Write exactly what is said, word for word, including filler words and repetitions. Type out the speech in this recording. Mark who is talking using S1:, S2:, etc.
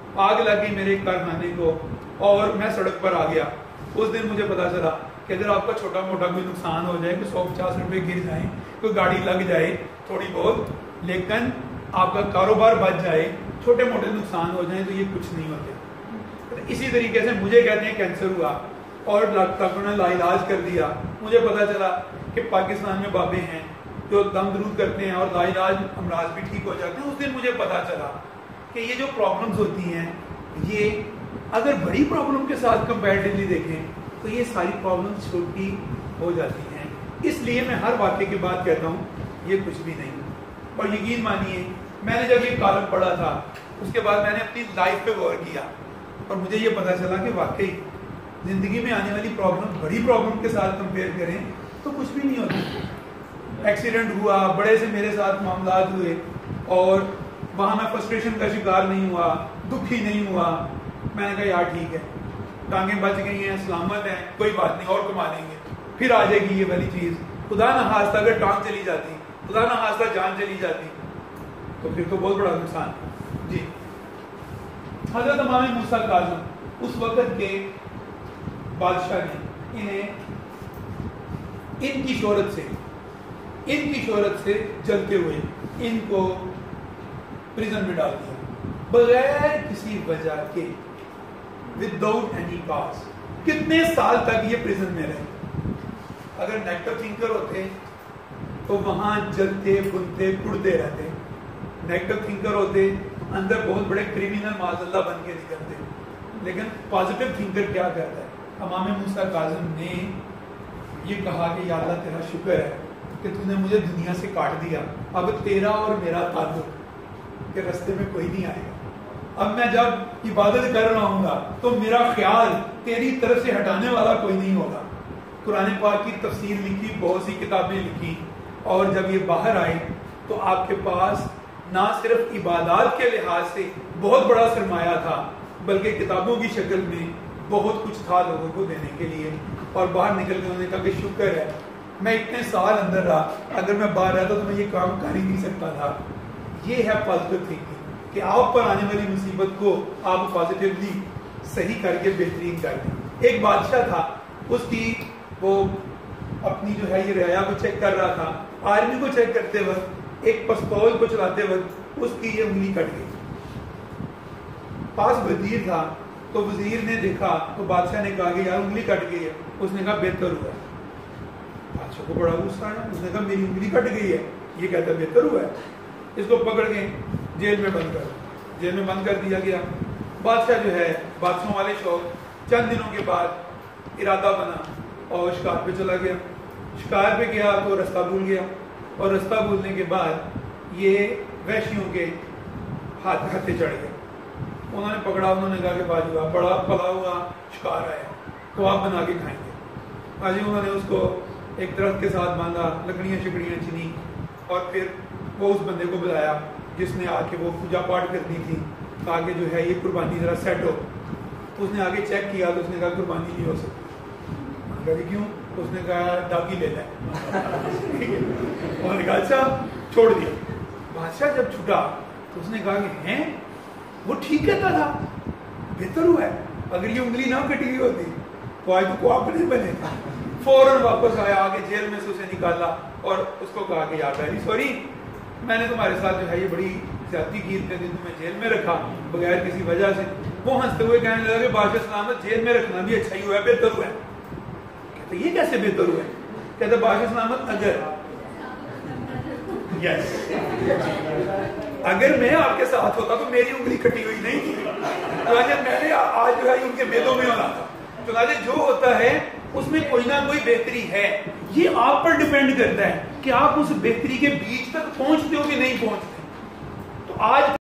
S1: آگ لگ گئی میرے کارخانے کو اور میں سڑک پر آ گیا. اس دن مجھے پتا چلا کہ اگر آپ کا چھوٹا موٹا کوئی نقصان ہو جائے, کوئی سو پچاس روپے گر جائیں, کوئی گاڑی لگ جائے تھوڑی بہت, لیکن آپ کا کاروبار بچ جائے, چھوٹے موٹے نقصان ہو جائیں تو یہ کچھ نہیں ہوتے. اسی طریقے سے مجھے کہتے ہیں کینسر ہوا اور ڈاکٹروں نے لا علاج کر دیا. مجھے پتا چلا کہ پاکستان میں بابے ہیں جو دم درود کرتے ہیں اور لا علاج امراض بھی ٹھیک ہو جاتے ہیں. اس دن مجھے پتا چلا کہ یہ جو پرابلمز ہوتی ہیں یہ اگر بڑی پرابلم کے ساتھ کمپیریٹیولی دیکھیں تو یہ ساری پرابلمز چھوٹی ہو جاتی ہیں. اس لیے میں ہر واقعے کے بعد کہتا ہوں یہ کچھ بھی نہیں. اور یقین مانیے میں نے جب یہ کالم پڑھا تھا اس کے بعد میں نے اپنی لائف پہ غور کیا اور مجھے یہ پتا چلا کہ واقعی زندگی میں آنے والی پرابلم بڑی پرابلم کے ساتھ کمپیئر کریں تو کچھ بھی نہیں ہوتی. ایکسیڈنٹ ہوا, بڑے سے میرے ساتھ معاملات ہوئے اور وہاں میں فرسٹریشن کا شکار نہیں ہوا, دکھی نہیں ہوا. میں نے کہا یار ٹھیک ہے, ٹانگیں بچ گئی ہیں, سلامت ہیں, کوئی بات نہیں, اور کما لیں گے. پھر آ جائے گی یہ والی چیز. خدا نہ خواستہ اگر ٹانگ چلی جاتی, خدا نہ خواستہ جان چلی جاتی تو پھر تو بہت بڑا نقصان. جی حضرت امام موسیٰ کاظم اس وقت کے بادشاہ نے انہیں ان کی شہرت سے ان کی شہرت سے جلتے ہوئے ان کو پریزن میں ڈال دیا بغیر کسی وجہ کے, وداؤٹ اینی کاز. کتنے سال تک یہ پریزن میں رہے. اگر نیگیٹو تھنکر ہوتے تو وہاں جلتے بنتے کڑتے رہتے. نیگیٹو تھنکر ہوتے اندر بہت بڑے کریمنل معاذ اللہ بن کے نکلتے. لیکن پازیٹیو تھنکر کیا کہتا ہے؟ امام موسیٰ کاظم نے یہ کہا کہ یا اللہ تیرا شکر ہے کہ تو نے مجھے دنیا سے کاٹ دیا, اب تیرا اور میرا تعلق کے رستے میں کوئی نہیں آئے گا. اب میں جب عبادت کر رہا ہوں گا تو میرا خیال تیری طرف سے ہٹانے والا کوئی نہیں ہوگا. قرآن پاک کی تفسیر لکھی, بہت سی کتابیں لکھی, اور جب یہ باہر آئے تو آپ کے پاس نہ صرف عبادات کے لحاظ سے بہت بڑا سرمایہ تھا بلکہ کتابوں کی شکل میں بہت کچھ تھا لوگوں کو دینے کے لیے. اور باہر نکل کے انہوں نے کہا کہ شکر ہے میں اتنے سال اندر رہا, اگر میں باہر رہتا تو میں یہ کام کر ہی نہیں سکتا تھا. یہ ہے پازیٹیو تھنکنگ کہ آپ پر آنے والی مصیبت کو آپ پازیٹیولی صحیح کر کے بہترین کر دیں. ایک بادشاہ تھا, اس کی وہ اپنی جو ہے یہ رعایا کو چیک کر رہا تھا. آرمی کو چیک کرتے وقت ایک پستول کو چلاتے وقت اس کی یہ انگلی کٹ گئی. پاس وزیر تھا تو وزیر نے دیکھا تو بادشاہ نے کہا کہ یار انگلی کٹ گئی ہے. اس نے کہا بہتر ہوا ہے. بادشاہ کو بڑا غصہ آیا, اس نے کہا میری انگلی کٹ گئی ہے, یہ کہتا بہتر ہوا ہے. اس کو پکڑ کے جیل میں بند کر جیل میں بند کر دیا گیا. بادشاہ جو ہے بادشاہوں والے شوق, چند دنوں کے بعد ارادہ بنا اور شکار پہ چلا گیا. شکار پہ گیا تو رستہ بھول گیا, اور رستہ بھولنے کے بعد یہ وحشیوں کے ہاتھ ہاتھے چڑھ گئے. انہوں نے پکڑا, انہوں نے کہا کہ باجی آپ بڑا پلا ہوا شکار آیا تو آپ بنا کے کھائیں گے. باجی انہوں نے اس کو ایک درخت کے ساتھ باندھا, لکڑیاں شکڑیاں چنی, اور پھر وہ اس بندے کو بلایا جس نے آ کے وہ پوجا پاٹ کرنی تھی, کہا کہ جو ہے یہ قربانی ذرا سیٹ ہو. اس نے آگے چیک کیا تو اس نے کہا قربانی نہیں ہو سکتی. کہا کیوں؟ اس نے کہا ڈاکی لے لیں. انہوں نے کہا اچھا, چھوڑ دیا. بادشاہ جب چھٹا تو اس نے کہا کہ ہیں وہ ٹھیک کہتا تھا, بہتر ہوا ہے. اگر یہ انگلی نہ کٹی ہوئی ہوتی تو آج تو کو آپ نہیں بنے. فوراً واپس آیا, آگے جیل میں سے اسے نکالا اور اس کو کہا کہ یار ویری سوری, میں نے تمہارے ساتھ جو ہے یہ بڑی زیادتی کی, اتنے دن تمہیں جیل میں رکھا بغیر کسی وجہ سے. وہ ہنستے ہوئے کہنے لگا کہ بادشاہ سلامت جیل میں رکھنا بھی اچھا ہی ہوا ہے, بہتر ہوا ہے. کہتے یہ کیسے بہتر ہوا ہے؟ کہتے بادشاہ سلامت اگر یس اگر میں آپ کے ساتھ ہوتا تو میری انگلی کٹی ہوئی نہیں تھی, چنانچہ میں نے آج جو ہے ان کے میدوں میں ہونا تھا. چنانچہ جو ہوتا ہے اس میں کوئی نہ کوئی بہتری ہے. یہ آپ پر ڈیپینڈ کرتا ہے کہ آپ اس بہتری کے بیچ تک پہنچتے ہو کہ نہیں پہنچتے. تو آج